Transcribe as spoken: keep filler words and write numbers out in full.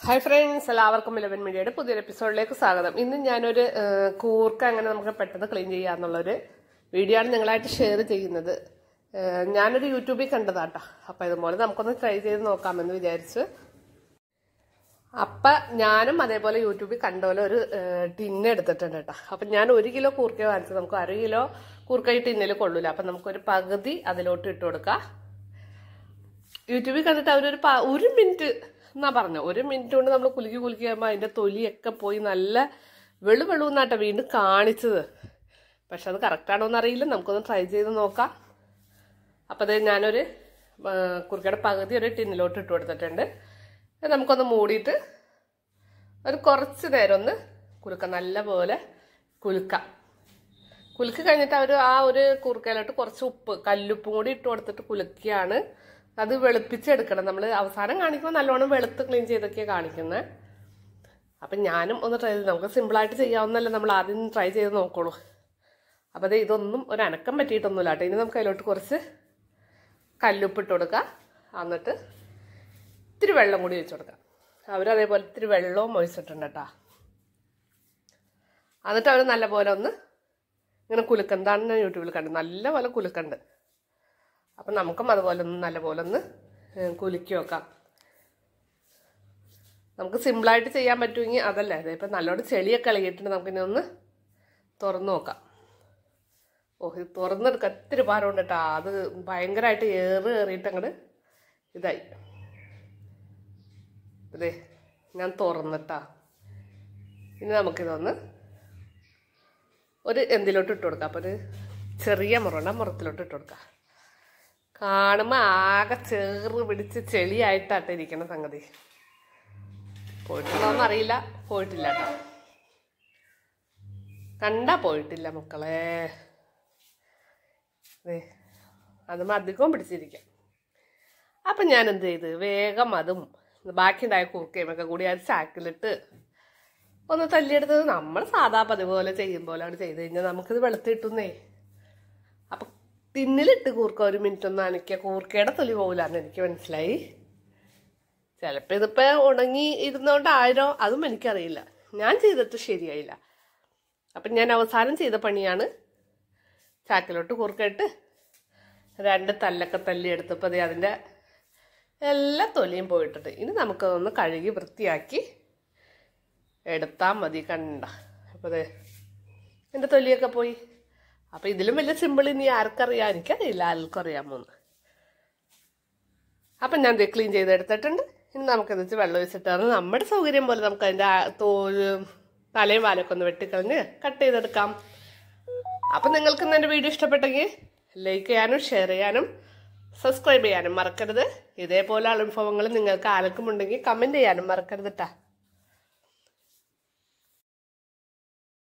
Hi friends, എല്ലാവർക്കും Eleven മീഡിയയുടെ പുതിയൊരു എപ്പിസോഡിലേക്ക് സ്വാഗതം. ഇന്ന് ഞാനൊരു കൂർക്ക അങ്ങനെ നമുക്ക് പെട്ടെന്ന് ക്ലീൻ ചെയ്യാന്നുള്ളൊരു വീഡിയോ ആണ് നിങ്ങളായിട്ട് ഷെയർ ചെയ്യുന്നത്. ഞാനൊരു യൂട്യൂബിൽ കണ്ടതാട്ടോ. അപ്പം ഇതുപോലെ നമുക്കൊന്ന് ട്രൈ ചെയ്ത് നോക്കാമെന്ന് വിചാരിച്ച് അപ്പം ഞാനും അതേപോലെ യൂട്യൂബിൽ കണ്ട പോലെ ഒരു ടിന്ന് എടുത്തിട്ടുണ്ട് കേട്ടോ. അപ്പം ഞാൻ ഒരു കിലോ കൂർക്ക വാങ്ങിച്ചത്. നമുക്ക് അര കിലോ കൂർക്ക ഈ ടിന്നിൽ കൊള്ളൂല. അപ്പം നമുക്കൊരു പകുതി അതിലോട്ട് ഇട്ട് കൊടുക്കാം. യൂട്യൂബിൽ കണ്ടിട്ട് അവരൊരു ഒരു മിനിറ്റ് എന്നാ പറഞ്ഞു, ഒരു മിനിറ്റ് കൊണ്ട് നമ്മൾ കുലുക്കി കുലുക്കി കഴിയുമ്പോൾ അതിൻ്റെ തൊലിയൊക്കെ പോയി നല്ല വെളു വെളുന്നാട്ടോ വീണ്ടും കാണിച്ചത്. പക്ഷെ അത് കറക്റ്റാണോ എന്നറിയില്ല, നമുക്കൊന്ന് ട്രൈ ചെയ്ത് നോക്കാം. അപ്പം അത് ഞാനൊരു കുറുക്കയുടെ പകുതി ഒരു ടിന്നിലോട്ട് ഇട്ട് കൊടുത്തിട്ടുണ്ട്. നമുക്കൊന്ന് മൂടിയിട്ട് ഒരു കുറച്ച് നേരം ഒന്ന് കുലുക്കാം, നല്ല പോലെ കുലുക്കാം. കുലുക്കി കഴിഞ്ഞിട്ട് അവർ ആ ഒരു കുറുക്കയിലോട്ട് കുറച്ച് ഉപ്പ് കല്ലുപ്പും കൂടി ഇട്ട് കൊടുത്തിട്ട് കുലുക്കിയാണ് അത് വെളുപ്പിച്ചെടുക്കണം. നമ്മൾ അവസാനം കാണിക്കുമ്പോൾ നല്ലോണം വെളുത്ത് ക്ലീൻ ചെയ്തൊക്കെയാണ് കാണിക്കുന്നത്. അപ്പം ഞാനും ഒന്ന് ട്രൈ ചെയ്ത്, നമുക്ക് സിമ്പിളായിട്ട് ചെയ്യാവുന്നല്ല, നമ്മൾ ആദ്യം ട്രൈ ചെയ്ത് നോക്കോളൂ. അപ്പം അത് ഇതൊന്നും ഒരു അനക്കം പറ്റിയിട്ടൊന്നുമില്ല കേട്ടോ. ഇനി നമുക്ക് അതിലോട്ട് കുറച്ച് കല്ലുപ്പിട്ട് കൊടുക്കാം. എന്നിട്ട് ഇത്തിരി വെള്ളം കൂടി ഒഴിച്ചു കൊടുക്കാം. അവരതേപോലെ ഇത്തിരി വെള്ളവും ഒഴിച്ചിട്ടുണ്ട് കേട്ടോ. എന്നിട്ട് അവർ നല്ലപോലെ ഒന്ന് ഇങ്ങനെ കുലുക്കന്താണ് ഞാൻ യൂട്യൂബിൽ കണ്ടത്, നല്ലപോലെ കുലുക്കണ്ട്. അപ്പം നമുക്കും അതുപോലെ ഒന്ന് നല്ലപോലെ ഒന്ന് കുലുക്കി വെക്കാം. നമുക്ക് സിമ്പിളായിട്ട് ചെയ്യാൻ പറ്റുമെങ്കിൽ അതല്ലേ. ഇപ്പം നല്ലോണം ചെളിയൊക്കെ ഇളകിയിട്ടുണ്ട്. നമുക്കിനി ഒന്ന് തുറന്നു നോക്കാം. ഓ, ഇത് തുറന്നെടുക്കാം. ഒത്തിരി ഭാരമുണ്ട് കേട്ടോ. അത് ഭയങ്കരമായിട്ട് ഏറ് ഏറിയിട്ട് അങ്ങോട്ട് ഇതായി. അതെ, ഞാൻ തുറന്നിട്ടാ. ഇനി നമുക്കിതൊന്ന് ഒരു എന്തിലോട്ട് ഇട്ട് കൊടുക്കാം. അപ്പോൾ ഒരു ചെറിയ മുറണ്ട മുറത്തിലോട്ട് ഇട്ട് കൊടുക്കാം. കാണുമ്പോൾ ആകെ ചേറ് പിടിച്ച് ചെളിയായിട്ടാട്ടെ ഇരിക്കണ സംഗതി. പോയിട്ടുണ്ടോയെന്ന് അറിയില്ല. പോയിട്ടില്ല കേട്ടോ. കണ്ടാ പോയിട്ടില്ല മക്കളെ. അതെ, അതും അധികവും പിടിച്ചിരിക്കാം. അപ്പം ഞാൻ എന്ത് ചെയ്ത് വേഗം അതും ബാക്കിയുണ്ടായ കുറുക്കയുമൊക്കെ കൂടി അത് ചാക്കിലിട്ട് ഒന്ന് തല്ലിയെടുത്തത് നമ്മൾ സാധാ പതിപോലെ ചെയ്യും പോലെയാണ് ചെയ്ത് കഴിഞ്ഞാൽ നമുക്കിത് വെളുത്ത് കിട്ടുന്നേ. അപ്പം ടിന്നിലിട്ട് കൂർക്ക ഒരു മിനിറ്റ് ഒന്ന് അനക്കിയ കൂർക്കയുടെ തൊലി പോകില്ലാന്ന് എനിക്ക് മനസ്സിലായി. ചിലപ്പോൾ ഇതിപ്പോൾ ഉണങ്ങി ഇരുന്നോണ്ടായിരോ അതും എനിക്കറിയില്ല. ഞാൻ ചെയ്തിട്ട് ശരിയായില്ല. അപ്പം ഞാൻ അവസാനം ചെയ്ത പണിയാണ് ചാക്കിലോട്ട് കൂർക്കയിട്ട് രണ്ട് തല്ലൊക്കെ തല്ലി എടുത്തപ്പോൾ അതേ അതിൻ്റെ എല്ലാ തൊലിയും പോയിട്ടുണ്ട്. ഇനി നമുക്കതൊന്ന് കഴുകി വൃത്തിയാക്കി എടുത്താൽ മതി. കണ്ട അപ്പോൾ അതെ എൻ്റെ തൊലിയൊക്കെ പോയി. അപ്പം ഇതിലും വലിയ സിമ്പിൾ ഇനി ആർക്കറിയാം, എനിക്കറിയില്ല ആർക്കും അറിയാമോന്ന്. അപ്പം ഞാൻ ഇത് ക്ലീൻ ചെയ്തെടുത്തിട്ടുണ്ട്. ഇനി നമുക്കെന്ന് വെച്ചാൽ വെള്ളം ഒഴിച്ചിട്ടാണ് നമ്മുടെ സൗകര്യം പോലെ നമുക്ക് അതിൻ്റെ തോല് തലയും വാലൊക്കെ ഒന്ന് വെട്ടിക്കളഞ്ഞ് കട്ട് ചെയ്തെടുക്കാം. അപ്പം നിങ്ങൾക്ക് എൻ്റെ വീഡിയോ ഇഷ്ടപ്പെട്ടെങ്കിൽ ലൈക്ക് ചെയ്യാനും ഷെയർ ചെയ്യാനും സബ്സ്ക്രൈബ് ചെയ്യാനും മറക്കരുത്. ഇതേപോലെ അനുഭവങ്ങൾ നിങ്ങൾക്ക് ആർക്കും ഉണ്ടെങ്കിൽ കമൻറ്റ് ചെയ്യാനും മറക്കരുത് കേട്ടോ.